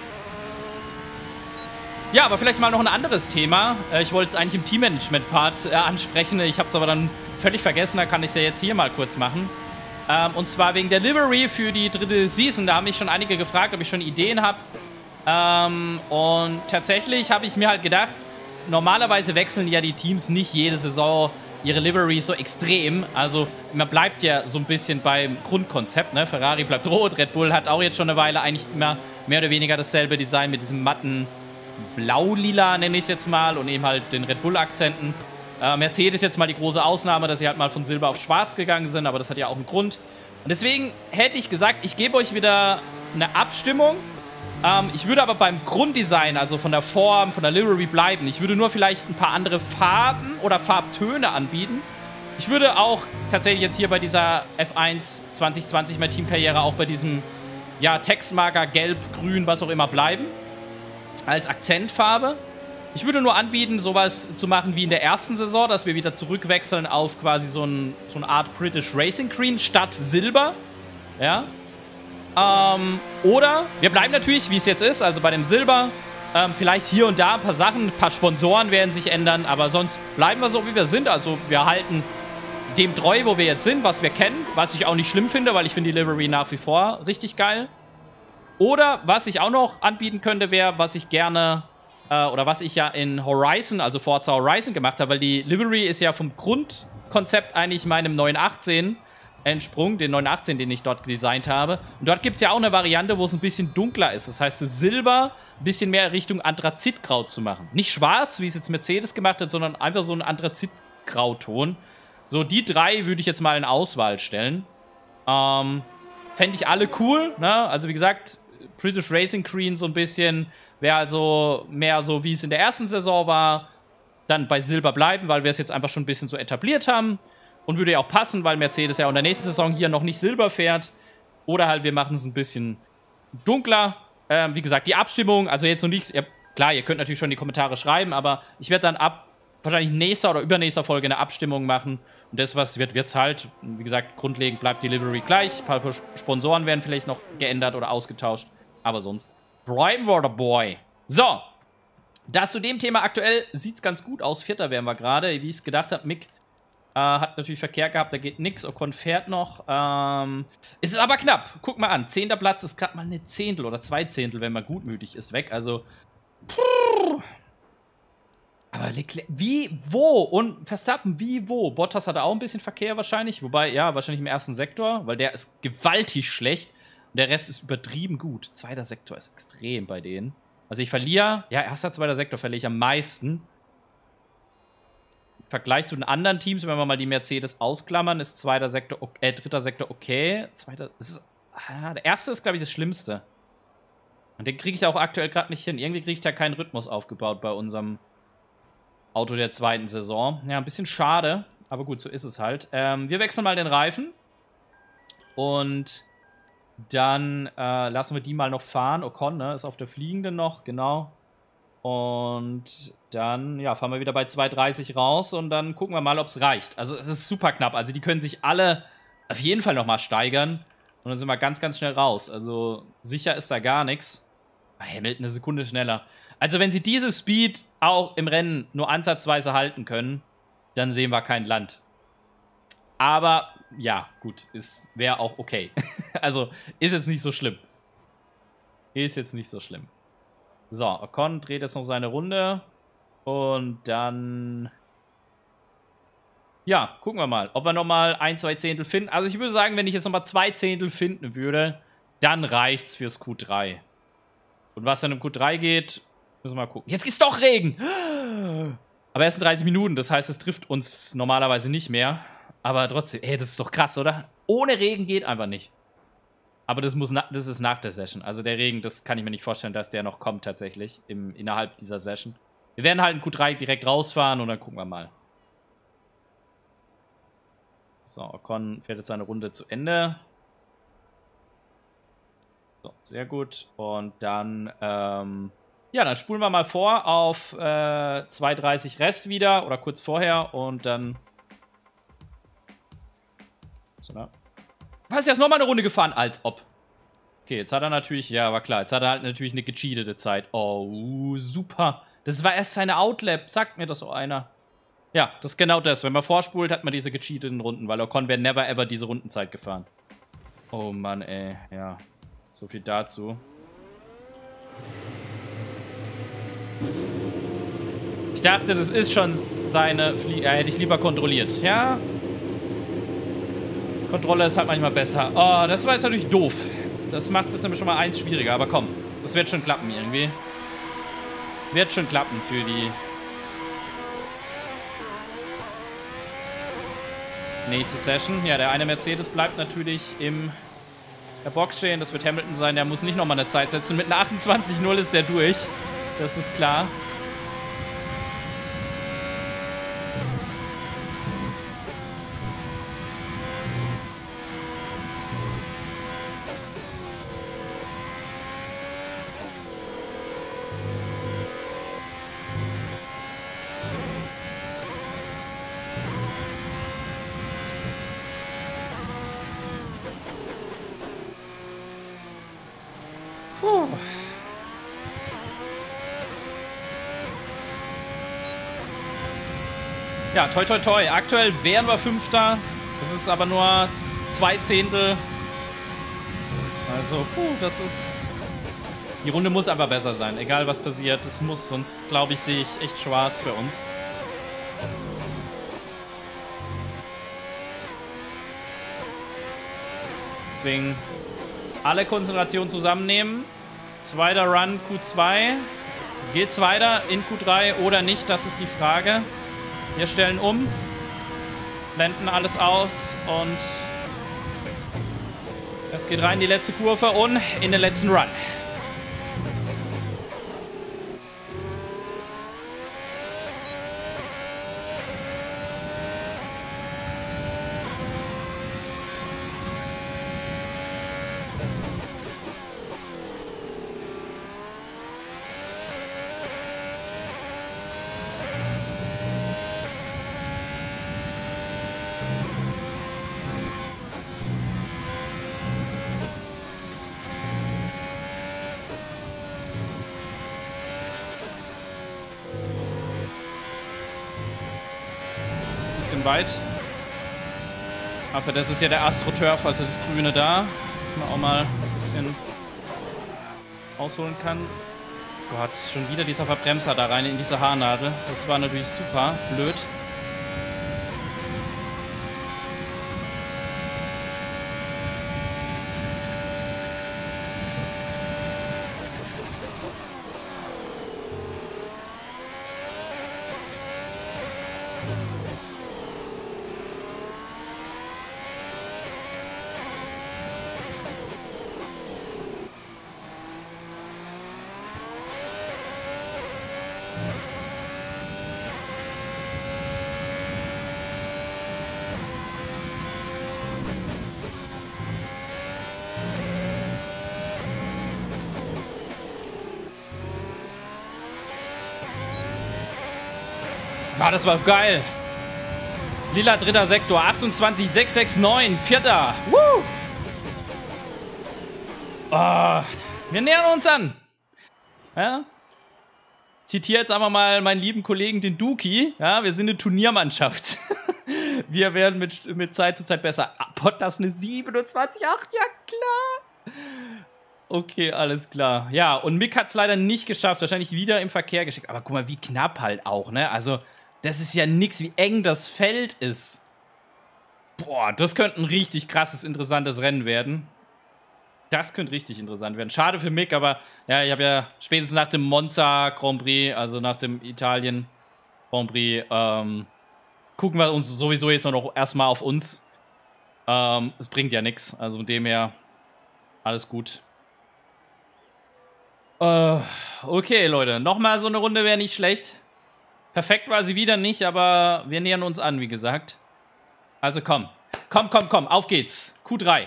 Ja, aber vielleicht mal noch ein anderes Thema. Ich wollte es eigentlich im Teammanagement-Part äh, ansprechen. Ich habe es aber dann völlig vergessen. Da kann ich es ja jetzt hier mal kurz machen. Ähm, und zwar wegen der Livery für die dritte Season. Da haben mich schon einige gefragt, ob ich schon Ideen habe. Ähm, und tatsächlich habe ich mir halt gedacht, normalerweise wechseln ja die Teams nicht jede Saison ihre Livery so extrem. Also man bleibt ja so ein bisschen beim Grundkonzept. Ne? Ferrari bleibt rot, Red Bull hat auch jetzt schon eine Weile eigentlich immer mehr oder weniger dasselbe Design mit diesem matten Blau-Lila, nenne ich es jetzt mal, und eben halt den Red Bull-Akzenten. Äh, Mercedes jetzt mal die große Ausnahme, dass sie halt mal von Silber auf Schwarz gegangen sind, aber das hat ja auch einen Grund. Und deswegen hätte ich gesagt, ich gebe euch wieder eine Abstimmung. Ähm, ich würde aber beim Grunddesign, also von der Form, von der Livery bleiben. Ich würde nur vielleicht ein paar andere Farben oder Farbtöne anbieten. Ich würde auch tatsächlich jetzt hier bei dieser F eins zwanzig zwanzig meiner Teamkarriere auch bei diesem, ja, Textmarker Gelb, Grün, was auch immer bleiben. Als Akzentfarbe. Ich würde nur anbieten, sowas zu machen wie in der ersten Saison, dass wir wieder zurückwechseln auf quasi so, ein, so eine Art British Racing Green statt Silber. Ja. Ähm, oder wir bleiben natürlich, wie es jetzt ist, also bei dem Silber. Ähm, vielleicht hier und da ein paar Sachen, ein paar Sponsoren werden sich ändern, aber sonst bleiben wir so, wie wir sind. Also wir halten dem treu, wo wir jetzt sind, was wir kennen, was ich auch nicht schlimm finde, weil ich finde die Livery nach wie vor richtig geil. Oder was ich auch noch anbieten könnte, wäre, was ich gerne, äh, oder was ich ja in Horizon, also Forza Horizon gemacht habe, weil die Livery ist ja vom Grundkonzept eigentlich meinem neun achtzehn entsprungen, den neun achtzehn, den ich dort designt habe. Und dort gibt es ja auch eine Variante, wo es ein bisschen dunkler ist. Das heißt, das Silber ein bisschen mehr Richtung Anthrazitgrau zu machen. Nicht schwarz, wie es jetzt Mercedes gemacht hat, sondern einfach so ein Anthrazitgrauton. So, die drei würde ich jetzt mal in Auswahl stellen. Ähm... fände ich alle cool, ne? Also wie gesagt, British Racing Green so ein bisschen, wäre also mehr so, wie es in der ersten Saison war, dann bei Silber bleiben, weil wir es jetzt einfach schon ein bisschen so etabliert haben. Und würde ja auch passen, weil Mercedes ja in der nächsten Saison hier noch nicht Silber fährt. Oder halt, wir machen es ein bisschen dunkler. Ähm, wie gesagt, die Abstimmung, also jetzt noch nichts. Ihr, klar, ihr könnt natürlich schon die Kommentare schreiben, aber ich werde dann ab wahrscheinlich nächster oder übernächster Folge eine Abstimmung machen. Und das, was wird, wird's halt. Wie gesagt, grundlegend bleibt die Livery gleich. Ein paar Sponsoren werden vielleicht noch geändert oder ausgetauscht. Aber sonst bleiben wir dabei. So. Das zu dem Thema. Aktuell sieht es ganz gut aus. Vierter wären wir gerade. Wie ich es gedacht habe, Mick äh, hat natürlich Verkehr gehabt. Da geht nichts. Ocon fährt noch. Ähm, es ist aber knapp. Guck mal an. Zehnter Platz ist gerade mal eine Zehntel oder zwei Zehntel, wenn man gutmütig ist, weg. Also, pff. Aber Leclerc, wie, wo? Und Verstappen, wie, wo? Bottas hatte auch ein bisschen Verkehr wahrscheinlich. Wobei, ja, wahrscheinlich im ersten Sektor, weil der ist gewaltig schlecht. Und der Rest ist übertrieben gut. Zweiter Sektor ist extrem bei denen. Also ich verliere, ja, erster, zweiter Sektor verliere ich am meisten. Im Vergleich zu den anderen Teams, wenn wir mal die Mercedes ausklammern, ist zweiter Sektor, äh, dritter Sektor okay. Zweiter, es ist, ah, der erste ist, glaube ich, das Schlimmste. Und den kriege ich auch aktuell gerade nicht hin. Irgendwie kriege ich da keinen Rhythmus aufgebaut bei unserem Auto der zweiten Saison. Ja, ein bisschen schade, aber gut, so ist es halt. Ähm, wir wechseln mal den Reifen. Und dann äh, lassen wir die mal noch fahren. Ocon, ne, ist auf der Fliegenden noch, genau. Und dann, ja, fahren wir wieder bei zwei dreißig raus und dann gucken wir mal, ob es reicht. Also es ist super knapp. Also die können sich alle auf jeden Fall nochmal steigern. Und dann sind wir ganz, ganz schnell raus. Also sicher ist da gar nichts. Hamilton eine Sekunde schneller. Also wenn sie diese Speed auch im Rennen nur ansatzweise halten können, dann sehen wir kein Land. Aber ja, gut, es wäre auch okay. Also ist jetzt nicht so schlimm. Ist jetzt nicht so schlimm. So, Ocon dreht jetzt noch seine Runde. Und dann, ja, gucken wir mal, ob wir nochmal ein, zwei Zehntel finden. Also ich würde sagen, wenn ich jetzt nochmal zwei Zehntel finden würde, dann reicht's fürs Q drei. Und was dann im Q drei geht, müssen wir mal gucken. Jetzt ist doch Regen! Aber erst in dreißig Minuten, das heißt, es trifft uns normalerweise nicht mehr. Aber trotzdem, ey, das ist doch krass, oder? Ohne Regen geht einfach nicht. Aber das, muss das ist nach der Session. Also der Regen, das kann ich mir nicht vorstellen, dass der noch kommt tatsächlich im, innerhalb dieser Session. Wir werden halt in Q drei direkt rausfahren und dann gucken wir mal. So, Ocon fährt jetzt seine Runde zu Ende. So, sehr gut. Und dann, ähm, ja, dann spulen wir mal vor auf äh, zwei dreißig Rest wieder oder kurz vorher und dann. So, ne? Was, er ist nochmal eine Runde gefahren, als ob. Okay, jetzt hat er natürlich, ja, war klar, jetzt hat er halt natürlich eine gecheatete Zeit. Oh, super. Das war erst seine Outlap, sagt mir das so einer. Ja, das ist genau das. Wenn man vorspult, hat man diese gecheateten Runden, weil Ocon wäre never ever diese Rundenzeit gefahren. Oh Mann, ey, ja. So viel dazu. Ich dachte, das ist schon seine Flie- äh, hätte ich lieber kontrolliert. Ja. Kontrolle ist halt manchmal besser. Oh, das war jetzt natürlich doof. Das macht es nämlich schon mal eins schwieriger. Aber komm, das wird schon klappen irgendwie. Wird schon klappen für die nächste Session. Ja, der eine Mercedes bleibt natürlich im der Box stehen. Das wird Hamilton sein. Der muss nicht nochmal eine Zeit setzen. Mit einer achtundzwanzig null ist der durch. Das ist klar. Puh. Ja, toi toi toi. Aktuell wären wir Fünfter. Das ist aber nur zwei Zehntel. Also, puh, das ist... Die Runde muss einfach besser sein. Egal, was passiert. Das muss, sonst, glaube ich, sehe ich echt schwarz für uns. Deswegen alle Konzentration zusammennehmen. Zweiter Run, Q zwei. Geht's weiter in Q drei oder nicht? Das ist die Frage. Wir stellen um. Blenden alles aus und Das geht rein in die letzte Kurve und in den letzten Run. Weit. Aber das ist ja der AstroTurf, also das Grüne da, dass man auch mal ein bisschen ausholen kann. Gott, schon wieder dieser Verbremser da rein in diese Haarnadel. Das war natürlich super blöd. Ah, das war geil. Lila dritter Sektor, achtundzwanzig sechs sechs neun, vierter. Woo! Oh, wir nähern uns an. Ja? Zitiere jetzt einfach mal meinen lieben Kollegen, den Duki. Ja, wir sind eine Turniermannschaft. Wir werden mit, mit Zeit zu Zeit besser. Ah, Bottas eine siebenundzwanzig Komma acht, ja klar. Okay, alles klar. Ja, und Mick hat es leider nicht geschafft. Wahrscheinlich wieder im Verkehr geschickt. Aber guck mal, wie knapp halt auch, ne? Also, das ist ja nix, wie eng das Feld ist. Boah, das könnte ein richtig krasses, interessantes Rennen werden. Das könnte richtig interessant werden. Schade für Mick, aber ja, ich habe ja spätestens nach dem Monza Grand Prix, also nach dem Italien Grand Prix, ähm, gucken wir uns sowieso jetzt noch erstmal auf uns. Ähm, es bringt ja nichts. Also von dem her, alles gut. Äh, okay, Leute. Nochmal so eine Runde wäre nicht schlecht. Perfekt war sie wieder nicht, aber wir nähern uns an, wie gesagt. Also komm. Komm, komm, komm. Auf geht's. Q drei.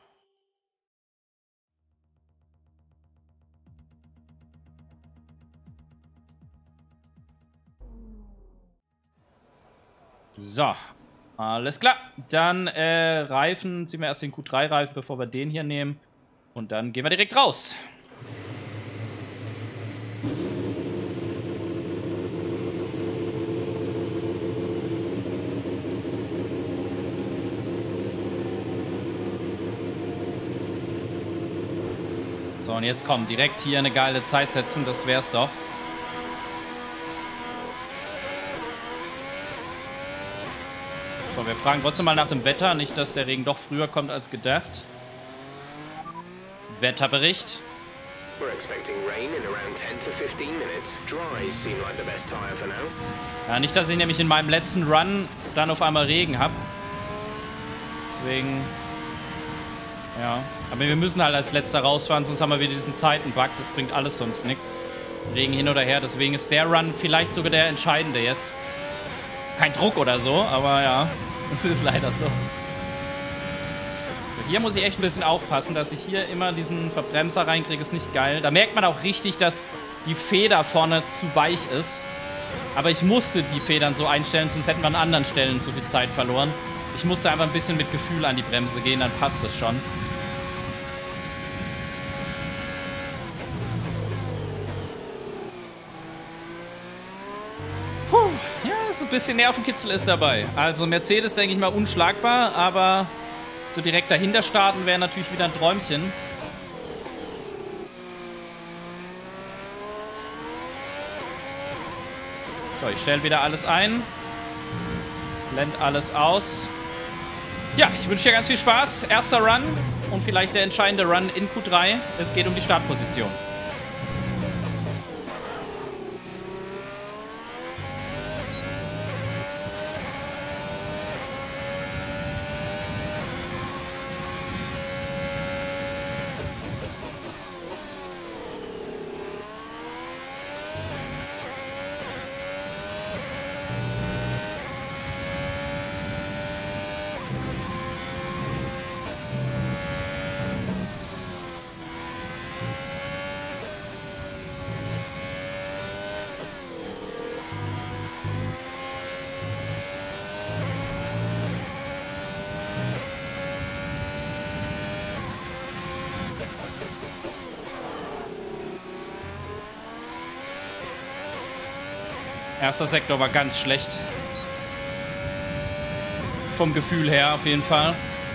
So. Alles klar. Dann äh, Reifen. Ziehen wir erst den Q drei Reifen, bevor wir den hier nehmen. Und dann gehen wir direkt raus. So, und jetzt komm, direkt hier eine geile Zeit setzen, das wär's doch. So, wir fragen trotzdem mal nach dem Wetter, nicht, dass der Regen doch früher kommt als gedacht. Wetterbericht. We're expecting rain in around ten to fifteen minutes. Dries seem like the best tire for now. Ja, nicht, dass ich nämlich in meinem letzten Run dann auf einmal Regen habe. Deswegen... Ja, aber wir müssen halt als letzter rausfahren, sonst haben wir wieder diesen Zeitenbug. Das bringt alles sonst nichts. Regen hin oder her, deswegen ist der Run vielleicht sogar der entscheidende jetzt. Kein Druck oder so, aber ja, es ist leider so. So, hier muss ich echt ein bisschen aufpassen, dass ich hier immer diesen Verbremser reinkriege, ist nicht geil. Da merkt man auch richtig, dass die Feder vorne zu weich ist. Aber ich musste die Federn so einstellen, sonst hätten wir an anderen Stellen zu viel Zeit verloren. Ich musste einfach ein bisschen mit Gefühl an die Bremse gehen, dann passt es schon. Puh, ja, ist ein bisschen Nervenkitzel ist dabei. Also Mercedes, denke ich mal, unschlagbar, aber so direkt dahinter starten wäre natürlich wieder ein Träumchen. So, ich stelle wieder alles ein. Blend alles aus. Ja, ich wünsche dir ganz viel Spaß. Erster Run und vielleicht der entscheidende Run in Q drei. Es geht um die Startposition. Erster Sektor war ganz schlecht. Vom Gefühl her auf jeden Fall.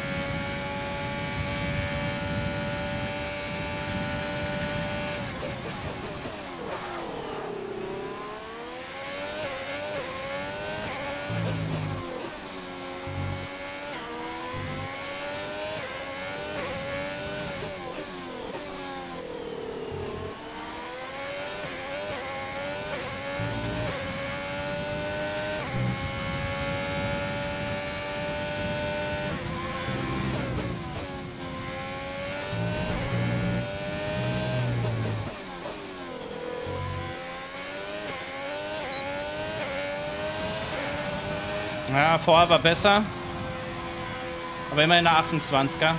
Ja, vorher war besser. Aber immerhin eine achtundzwanziger.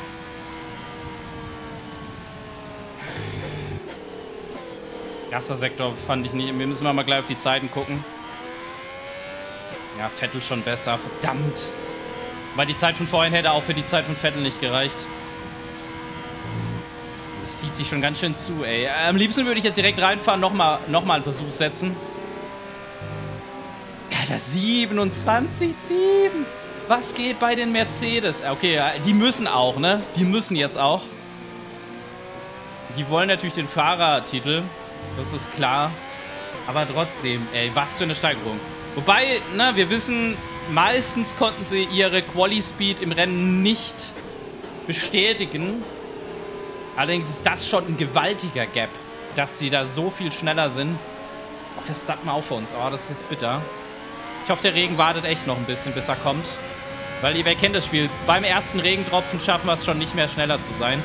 Erster Sektor fand ich nicht. Wir müssen mal gleich auf die Zeiten gucken. Ja, Vettel schon besser. Verdammt. Weil die Zeit von vorhin hätte auch für die Zeit von Vettel nicht gereicht. Das zieht sich schon ganz schön zu, ey. Am liebsten würde ich jetzt direkt reinfahren, nochmal noch mal einen Versuch setzen. Alter, siebenundzwanzig Komma sieben. Was geht bei den Mercedes? Okay, die müssen auch, ne? Die müssen jetzt auch. Die wollen natürlich den Fahrertitel. Das ist klar. Aber trotzdem, ey, was für eine Steigerung. Wobei, ne, wir wissen, meistens konnten sie ihre Quali-Speed im Rennen nicht bestätigen. Allerdings ist das schon ein gewaltiger Gap, dass sie da so viel schneller sind. Oh, Verstappen auch für uns. Oh, das ist jetzt bitter. Ich hoffe, der Regen wartet echt noch ein bisschen, bis er kommt. Weil ihr kennt das Spiel. Beim ersten Regentropfen schaffen wir es schon nicht mehr, schneller zu sein.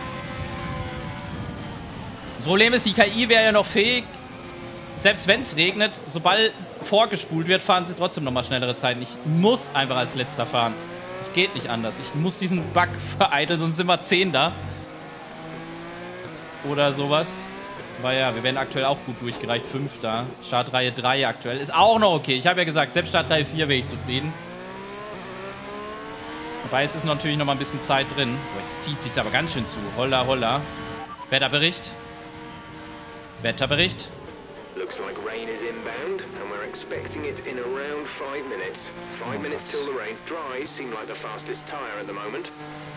Das Problem ist, die K I wäre ja noch fähig, selbst wenn es regnet, sobald vorgespult wird, fahren sie trotzdem nochmal schnellere Zeiten. Ich muss einfach als Letzter fahren. Es geht nicht anders. Ich muss diesen Bug vereiteln, sonst sind wir zehn da. Oder sowas. Aber ja, wir werden aktuell auch gut durchgereicht. Fünfter. Startreihe drei aktuell. Ist auch noch okay. Ich habe ja gesagt, selbst Startreihe vier wäre ich zufrieden. Wobei es ist natürlich noch mal ein bisschen Zeit drin. Oh, es zieht sich aber ganz schön zu. Holla, holla. Wetterbericht. Wetterbericht. Looks like rain is inbound and we're expecting it in around five minutes. Five minutes till the rain dries seem like the fastest tire at the moment.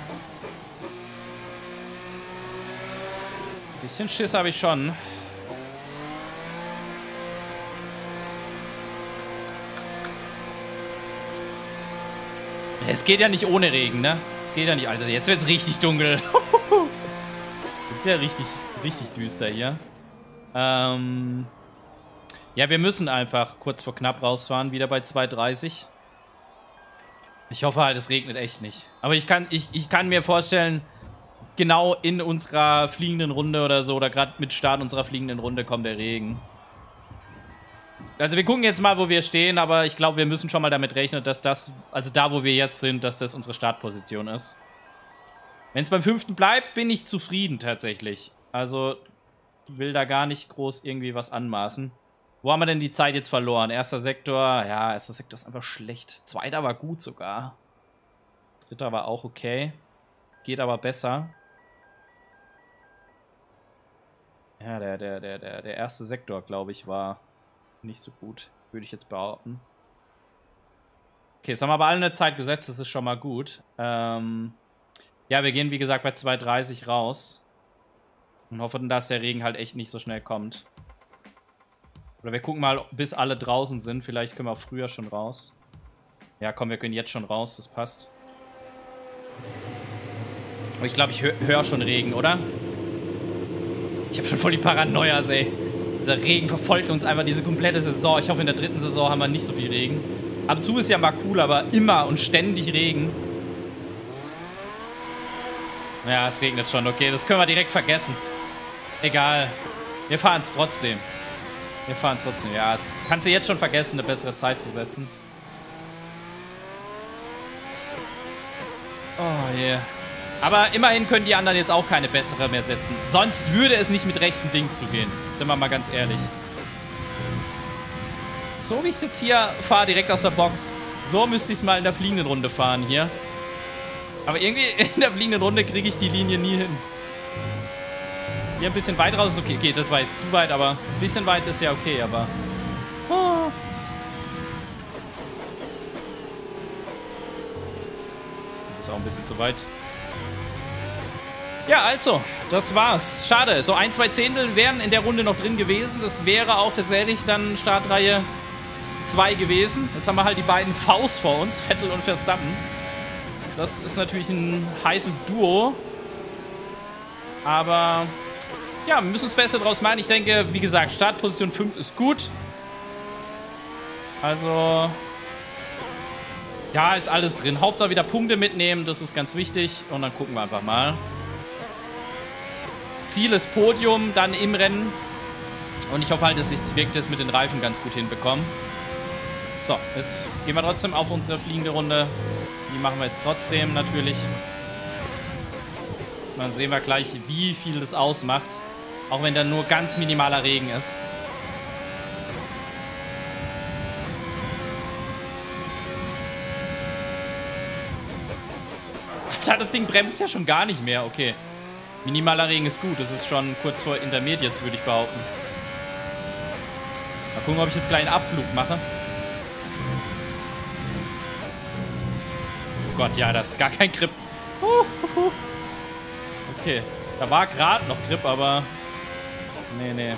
Bisschen Schiss habe ich schon. Es geht ja nicht ohne Regen, ne? Es geht ja nicht. Alter, jetzt wird es richtig dunkel. Jetzt ist ja richtig, richtig düster hier. Ähm. Ja, wir müssen einfach kurz vor knapp rausfahren. Wieder bei zwei dreißig. Ich hoffe halt, es regnet echt nicht. Aber ich kann, ich, ich kann mir vorstellen, genau in unserer fliegenden Runde oder so, oder gerade mit Start unserer fliegenden Runde kommt der Regen. Also wir gucken jetzt mal, wo wir stehen, aber ich glaube, wir müssen schon mal damit rechnen, dass das, also da, wo wir jetzt sind, dass das unsere Startposition ist. Wenn es beim fünften bleibt, bin ich zufrieden tatsächlich. Also will da gar nicht groß irgendwie was anmaßen. Wo haben wir denn die Zeit jetzt verloren? Erster Sektor, ja, erster Sektor ist einfach schlecht. Zweiter war gut sogar. Dritter war auch okay. Geht aber besser. Ja, der, der, der, der, der erste Sektor, glaube ich, war nicht so gut. Würde ich jetzt behaupten. Okay, jetzt haben wir aber alle eine Zeit gesetzt. Das ist schon mal gut. Ähm, ja, wir gehen, wie gesagt, bei zwei dreißig raus. Und hoffen, dass der Regen halt echt nicht so schnell kommt. Oder wir gucken mal, bis alle draußen sind. Vielleicht können wir auch früher schon raus. Ja, komm, wir können jetzt schon raus. Das passt. Aber ich glaube, ich höre hör schon Regen, oder? Ich habe schon voll die Paranoia, ey. Dieser Regen verfolgt uns einfach diese komplette Saison. Ich hoffe, in der dritten Saison haben wir nicht so viel Regen. Ab und zu ist ja mal cool, aber immer und ständig Regen. Ja, es regnet schon. Okay, das können wir direkt vergessen. Egal. Wir fahren es trotzdem. Wir fahren es trotzdem. Ja, das kannst du jetzt schon vergessen, eine bessere Zeit zu setzen. Oh, yeah. Aber immerhin können die anderen jetzt auch keine bessere mehr setzen. Sonst würde es nicht mit rechten Dingen zugehen. Sind wir mal ganz ehrlich. So wie ich es jetzt hier fahre, direkt aus der Box. So müsste ich es mal in der fliegenden Runde fahren hier. Aber irgendwie in der fliegenden Runde kriege ich die Linie nie hin. Hier ein bisschen weit raus ist okay. Okay, das war jetzt zu weit, aber ein bisschen weit ist ja okay, aber... Oh, Ist auch ein bisschen zu weit. Ja, also, das war's. Schade, so ein, zwei Zehntel wären in der Runde noch drin gewesen. Das wäre auch tatsächlich dann Startreihe zwei gewesen. Jetzt haben wir halt die beiden Vs vor uns, Vettel und Verstappen. Das ist natürlich ein heißes Duo. Aber ja, wir müssen uns besser draus machen. Ich denke, wie gesagt, Startposition fünf ist gut. Also, ja, ist alles drin. Hauptsache wieder Punkte mitnehmen, das ist ganz wichtig. Und dann gucken wir einfach mal. Ziel ist Podium, dann im Rennen. Und ich hoffe halt, dass ich wirklich das mit den Reifen ganz gut hinbekomme. So, jetzt gehen wir trotzdem auf unsere fliegende Runde. Die machen wir jetzt trotzdem natürlich. Dann sehen wir gleich, wie viel das ausmacht. Auch wenn da nur ganz minimaler Regen ist. Das Ding bremst ja schon gar nicht mehr. Okay. Minimaler Regen ist gut. Das ist schon kurz vor Intermediates, würde ich behaupten. Mal gucken, ob ich jetzt gleich einen Abflug mache. Oh Gott, ja, das ist gar kein Grip. Okay. Da war gerade noch Grip, aber... Nee, nee. Nee,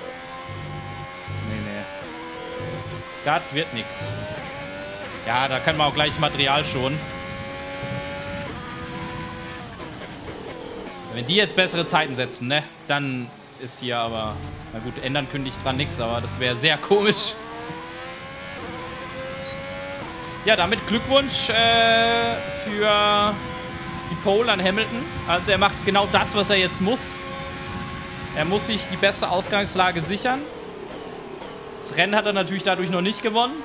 nee. Das wird nix. Ja, da kann man auch gleich Material schonen. Wenn die jetzt bessere Zeiten setzen, ne, dann ist hier aber... Na gut, ändern könnte ich dran nichts, aber das wäre sehr komisch. Ja, damit Glückwunsch äh, für die Pole an Hamilton. Also er macht genau das, was er jetzt muss. Er muss sich die beste Ausgangslage sichern. Das Rennen hat er natürlich dadurch noch nicht gewonnen.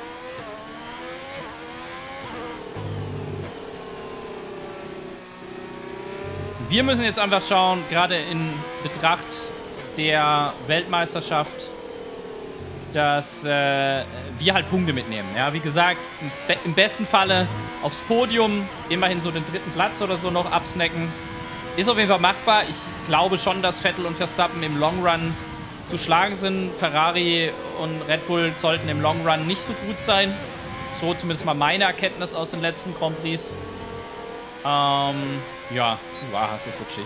Wir müssen jetzt einfach schauen, gerade in Betracht der Weltmeisterschaft, dass äh, wir halt Punkte mitnehmen. Ja, wie gesagt, im besten Falle aufs Podium, immerhin so den dritten Platz oder so noch absnacken. Ist auf jeden Fall machbar. Ich glaube schon, dass Vettel und Verstappen im Long Run zu schlagen sind. Ferrari und Red Bull sollten im Long Run nicht so gut sein. So zumindest mal meine Erkenntnis aus den letzten Grand Prix. Ähm... Ja, wow, es ist rutschig.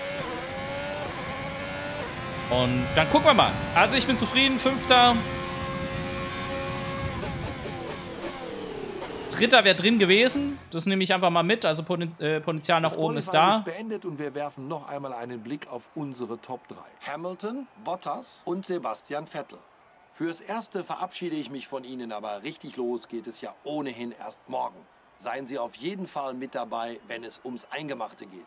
Und dann gucken wir mal. Also ich bin zufrieden, Fünfter. Dritter wäre drin gewesen. Das nehme ich einfach mal mit. Also Potenzial nach oben ist da. Das Qualifying ist beendet und wir werfen noch einmal einen Blick auf unsere Top drei. Hamilton, Bottas und Sebastian Vettel. Fürs Erste verabschiede ich mich von Ihnen, aber richtig los geht es ja ohnehin erst morgen. Seien Sie auf jeden Fall mit dabei, wenn es ums Eingemachte geht.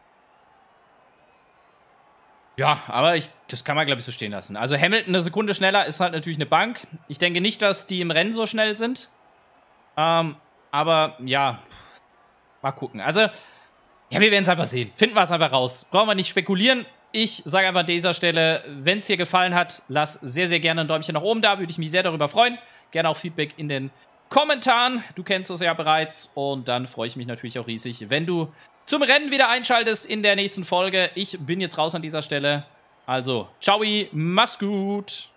Ja, aber ich, das kann man, glaube ich, so stehen lassen. Also Hamilton eine Sekunde schneller ist halt natürlich eine Bank. Ich denke nicht, dass die im Rennen so schnell sind. Ähm, aber ja, mal gucken. Also, ja, wir werden es einfach sehen. Finden wir es einfach raus. Brauchen wir nicht spekulieren. Ich sage einfach an dieser Stelle, wenn es dir gefallen hat, lass sehr, sehr gerne ein Däumchen nach oben da. Würde ich mich sehr darüber freuen. Gerne auch Feedback in den Kommentaren. Du kennst es ja bereits. Und dann freue ich mich natürlich auch riesig, wenn du zum Rennen wieder einschaltest in der nächsten Folge. Ich bin jetzt raus an dieser Stelle. Also, ciao, mach's gut.